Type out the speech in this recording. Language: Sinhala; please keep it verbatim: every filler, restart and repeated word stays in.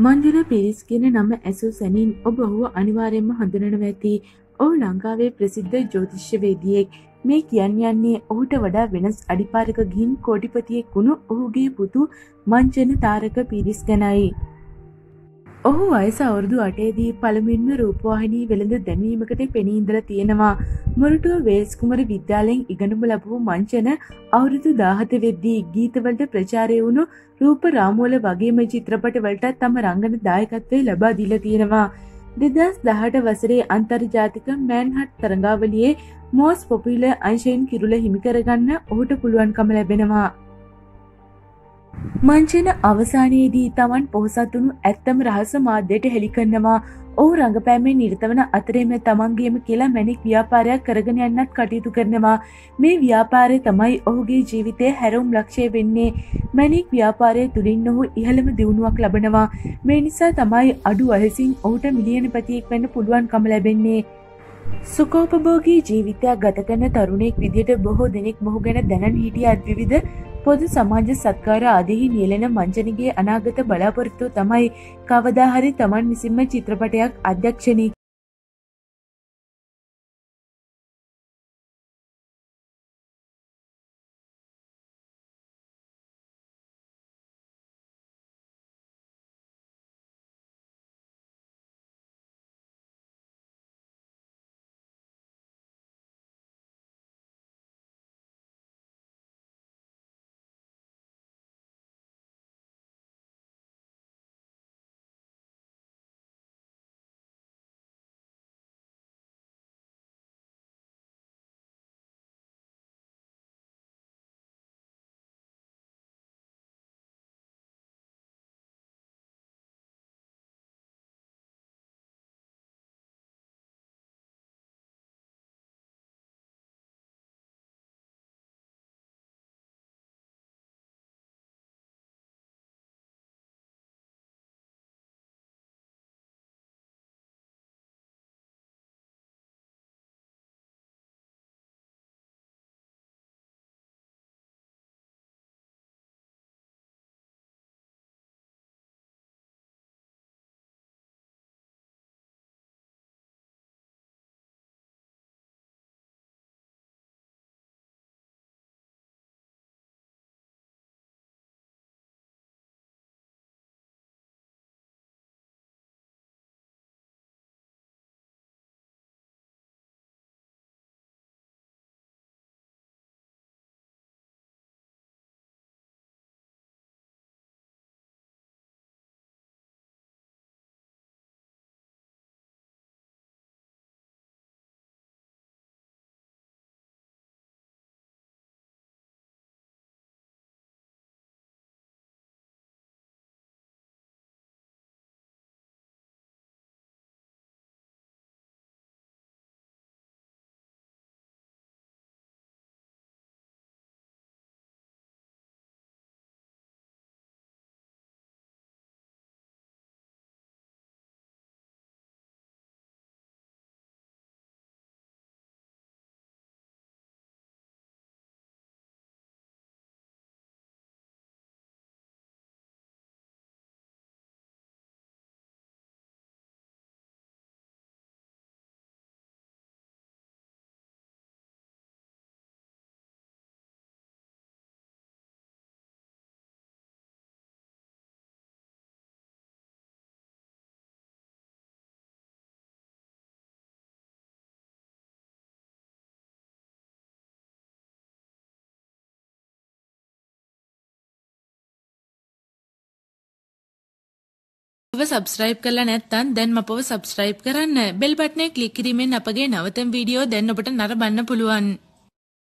මංජුල පීරිස් කියන නම ඇසූ සැනින් ඔබ ඔහුව අනිවාර්යයෙන්ම හඳුනනවා ඇති. ඔහු ලංකාවේ ප්‍රසිද්ධ ජ්‍යොතිෂ්‍යවේදියෙක්. මේ කියන්නේ යන්නේ ඔහුට වඩා වෙනස් අඩිපාරක ගිහින් කෝටිපතියෙක් වුණු ඔහුගේ පුතු මංජන තාරක පීරිස් ගැනයි. ඔහු වයස අවුරුදු අටේදී පළමුවෙන්ම රූපවාහිනී වෙළඳ දැමීමකට පෙනී ඉඳලා තියෙනවා. මොරටුව වේල්ස් කුමර විද්‍යාලයෙන් ඉගෙනුම ලැබූ මංජන අවුරුදු දාහත වෙද්දී ගීතවලට ප්‍රචාරය වුණු රූප රාමුවල වගේම චිත්‍රපට වලට තම රංගන දායකත්වය ලබා දීලා තියෙනවා. දෙදහස් දහඅට වසරේ අන්තර්ජාතික මෑන්හට් තරඟාවලියේ most popular අංශයෙන් කිරුළ හිමි කරගන්න ඔහුට පුළුවන්කම ලැබෙනවා. මංජන අවසානයේදී තමන් පොහොසත් වුණු ඇත්තම රහස මාධ්‍යයට හෙළි කරනවා. ඔහු රංගපෑමෙන් නිරත වන අතරේම තමන්ගේම කියලා මැණික් ව්‍යාපාරයක් කරගෙන යන්නත් කටයුතු කරනවා. මේ ව්‍යාපාරය තමයි ඔහුගේ ජීවිතයේ හැරවුම් ලක්ෂ්‍ය වෙන්නේ. මැණික් ව්‍යාපාරය තුලින් ඔහු ඉහළම දියුණුවක් ලබනවා. මේ නිසා තමයි අඩු වයසින් ඔහුට මිලියනපතියෙක් වෙන්න පුළුවන්කම ලැබෙන්නේ. සුඛෝපභෝගී ජීවිතයක් ගත කරන තරුණයෙක් විදිහට බොහෝ දෙනෙක් මොහු ගැන දැනන් හිටියත් විවිධ පොදු සමාජ සත්කාර ආදීහි නියැලෙන මංජනගේ අනාගත බලාපොරොත්තුව තමයි කවදා හරි තමන් විසින්ම චිත්‍රපටයක් අධ්‍යක්ෂණය ඔබ සබ්ස්ක්‍රයිබ් කරලා නැත්නම් දැන් අපව සබ්ස්ක්‍රයිබ් කරන්න. බෙල් බටනේ ක්ලික් කිරීමෙන් අපගේ නවතම වීඩියෝ දැන් ඔබට නරඹන්න පුළුවන්.